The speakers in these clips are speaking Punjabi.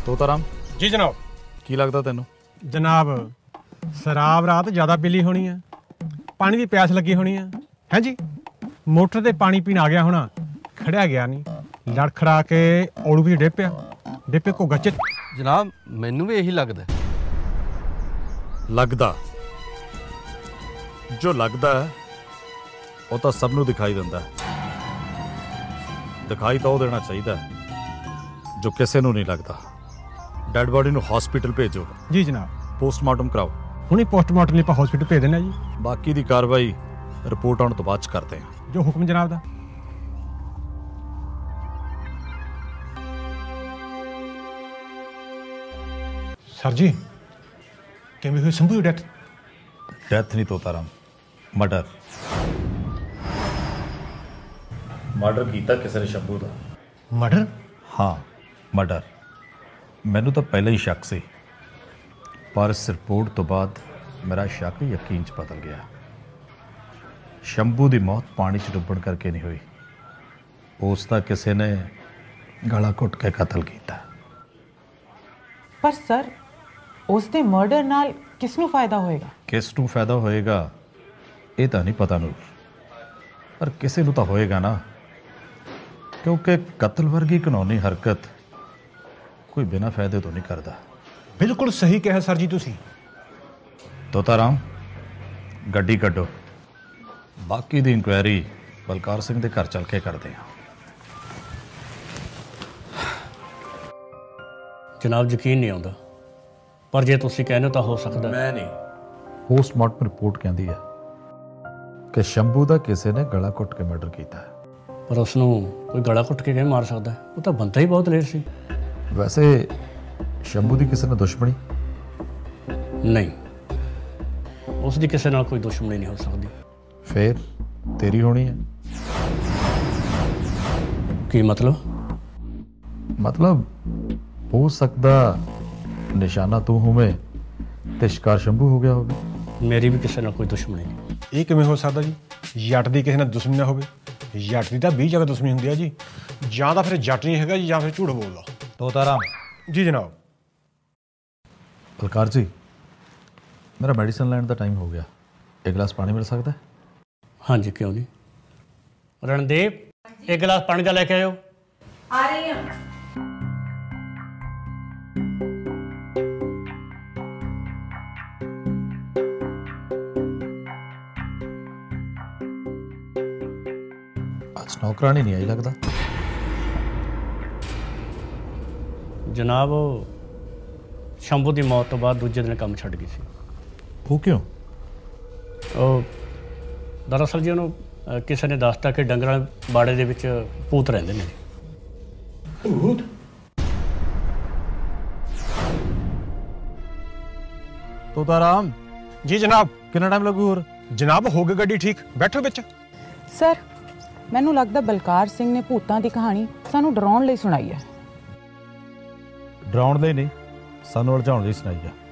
ਤੋਤਾਰਾਮ जी जनाब। ਕੀ ਲੱਗਦਾ ਤੈਨੂੰ? जनाब शराब रात ज़्यादा पीली होनी है, पानी की प्यास लगी होनी है जी। मोटर ते पानी पीन आ गया होना, खड़िया गया नहीं, लड़खड़ा के औड़ू भी डिप्पे को गच्चे। जनाब मैनू भी यही लगता ਲੱਗਦਾ ਜੋ ਲੱਗਦਾ ਹੈ ਉਹ ਤਾਂ ਸਭ ਨੂੰ ਦਿਖਾਈ ਦਿੰਦਾ ਹੈ। ਦਿਖਾਈ ਤਾਂ ਉਹ ਦੇਣਾ ਚਾਹੀਦਾ ਜੋ ਕਿਸੇ ਨੂੰ ਨਹੀਂ ਲੱਗਦਾ। ਡੈਡ ਬੋਡੀ ਨੂੰ ਹਸਪੀਟਲ ਭੇਜੋ। जी जनाब, ਪੋਸਟਮਾਰਟਮ ਕਰਾਓ। हुणी पोस्टमार्टम लिए हॉस्पिटल भेज देना जी। ਬਾਕੀ ਦੀ ਕਾਰਵਾਈ ਰਿਪੋर्ट ਆਉਣ ਤੋਂ ਬਾਅਦ ਚ ਕਰਦੇ ਹਾਂ। जो हुक्म जनाब दा। सर जी किवें हुई शंभू की डेथ? ਡੈਥ ਨਹੀਂ ਤੋਤਾਰਾਮ, ਮਰਡਰ। ਮਰਡਰ ਕੀਤਾ ਕਿਸੇ ਨੇ ਸ਼ੰਭੂ ਦਾ। मर्डर? ਹਾਂ ਮਰਡਰ। ਮੈਨੂੰ ਤਾਂ ਪਹਿਲਾਂ ਹੀ ਸ਼ੱਕ ਸੀ, ਪਰ ਇਸ ਰਿਪੋਰਟ ਤੋਂ ਬਾਅਦ ਮੇਰਾ ਸ਼ੱਕ ਯਕੀਨ 'ਚ ਬਦਲ ਗਿਆ। ਸ਼ੰਭੂ ਦੀ ਮੌਤ ਪਾਣੀ 'ਚ ਡੁੱਬਣ ਕਰਕੇ ਨਹੀਂ ਹੋਈ, ਉਸ ਦਾ ਕਿਸੇ ਨੇ ਗਲਾ ਘੁੱਟ ਕੇ ਕਤਲ ਕੀਤਾ। ਪਰ ਸਰ ਉਸ ਦੇ ਮਰਡਰ ਨਾਲ ਕਿਸ ਨੂੰ ਫਾਇਦਾ ਹੋਏਗਾ? ਕਿਸ ਨੂੰ ਫਾਇਦਾ ਹੋਏਗਾ ਇਹ ਤਾਂ ਨਹੀਂ ਪਤਾ ਨੂਰ, ਪਰ ਕਿਸੇ ਨੂੰ ਤਾਂ ਹੋਏਗਾ ਨਾ, ਕਿਉਂਕਿ ਕਤਲ ਵਰਗੀ ਕਾਨੂੰਨੀ ਹਰਕਤ ਕੋਈ ਬਿਨਾਂ ਫਾਇਦੇ ਤੋਂ ਨਹੀਂ ਕਰਦਾ। बिल्कुल सही कहा सर जी तुसी। ਤੋਤਾਰਾਮ ਗੱਡੀ ਕੱਢੋ, ਬਾਕੀ ਦੀ ਇਨਕੁਆਇਰੀ ਬਲਕਾਰ ਸਿੰਘ ਦੇ ਘਰ ਚੱਲ ਕੇ ਕਰਦੇ ਹਾਂ। जनाब यकीन नहीं आता, पर जे तुसी कहने तो हो सकता है। ਮੈਂ ਨਹੀਂ, ਪੋਸਟਮਾਰਟਮ ਰਿਪੋਰਟ ਕਹਿੰਦੀ ਹੈ ਕਿ ਸ਼ੰਭੂ ਦਾ ਕਿਸੇ ਨੇ ਗਲਾ ਘੁੱਟ ਕੇ ਮਰਡਰ ਕੀਤਾ ਹੈ। पर उसनू कोई गला घुट के किवें मार सकता है? वो तो बनता ही बहुत लेट सी। ਵੈਸੇ ਸ਼ੰਭੂ ਦੀ ਕਿਸੇ ਨਾਲ ਦੁਸ਼ਮਣੀ? नहीं, उसकी किसी नाल कोई दुश्मनी नहीं हो सकती। ਫੇਰ ਤੇਰੀ ਹੋਣੀ ਹੈ। की मतलब? ਮਤਲਬ ਹੋ ਸਕਦਾ ਨਿਸ਼ਾਨਾ ਤੂੰ ਹੋਵੇਂ ਤੇ ਸ਼ਿਕਾਰ ਸ਼ੰਭੂ ਹੋ ਗਿਆ ਹੋਵੇ। मेरी भी किसी नाल कोई दुश्मनी नहीं। ਇਹ ਕਿਵੇਂ ਹੋ ਸਕਦਾ ਜੀ? ਜੱਟ ਦੀ ਕਿਸੇ ਨਾਲ ਦੁਸ਼ਮਣੀ ਨਾ ਹੋਵੇ। ਜੱਟ ਦੀ ਤਾਂ 20 ਜਗ੍ਹਾ ਦੁਸ਼ਮਣੀ ਹੁੰਦੀ ਆ ਜੀ। ਜਾਂ ਤਾਂ ਫਿਰ ਜੱਟ ਨਹੀਂ ਹੈਗਾ ਜੀ, ਜਾਂ ਫਿਰ ਝੂਠ ਬੋਲਦਾ। ਤੋਤਾਰਾਮ ਜੀ ਜਨਾਬ। ਬਲਕਾਰ ਜੀ, ਮੇਰਾ ਮੈਡੀਸਨ ਲੈਣ ਦਾ ਟਾਈਮ ਹੋ ਗਿਆ, ਇੱਕ ਗਲਾਸ ਪਾਣੀ ਮਿਲ ਸਕਦਾ ਹੈ? हाँ जी क्यों नहीं। रणदीप एक गिलास पानी का लेके आयो। आ रही हूँ। ਅੱਜ ਨੌਕਰਾਣੀ ਨਹੀਂ ਆਈ ਲੱਗਦਾ। जनाब वो शंभू की मौत तो बाद दूजे दिन काम छड़ गई सी। ਉਹ ਕਿਉਂ? ਉਹ ਦਰਅਸਲ ਜੀ ਉਹਨੂੰ ਕਿਸੇ ਨੇ ਦੱਸਤਾ ਕਿ ਡੰਗਰਾਂ ਦੇ ਬਾੜੇ ਦੇ ਵਿੱਚ ਭੂਤ ਰਹਿੰਦੇ ਨੇ। ਭੂਤ? ਤੋਤਾਰਾਮ ਜੀ ਜਨਾਬ। ਕਿੰਨਾ ਟਾਈਮ ਲੱਗੂ ਹੋਰ? ਜਨਾਬ ਹੋ ਗਈ ਗੱਡੀ ਠੀਕ, ਬੈਠੋ ਵਿੱਚ। ਸਰ ਮੈਨੂੰ ਲੱਗਦਾ ਬਲਕਾਰ ਸਿੰਘ ਨੇ ਭੂਤਾਂ ਦੀ ਕਹਾਣੀ ਸਾਨੂੰ ਡਰਾਉਣ ਲਈ ਸੁਣਾਈ ਹੈ। ਡਰਾਉਣ ਲਈ ਨਹੀਂ, ਸਾਨੂੰ ਉਲਝਾਉਣ ਲਈ ਸੁਣਾਈ ਆ।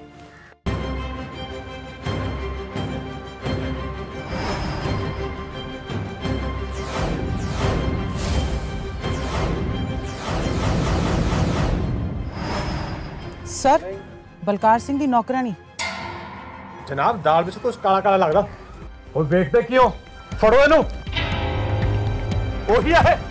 ਸਰ ਬਲਕਾਰ ਸਿੰਘ ਦੀ ਨੌਕਰਾਨੀ। ਜਨਾਬ ਦਾਲ ਵਿੱਚ ਕੁਝ ਕਾਲਾ ਕਾਲਾ ਲੱਗਦਾ। ਉਹ ਵੇਖਦੇ ਕਿਉਂ? ਫੜੋ ਇਹਨੂੰ। ਉਹੀ ਆ ਇਹ।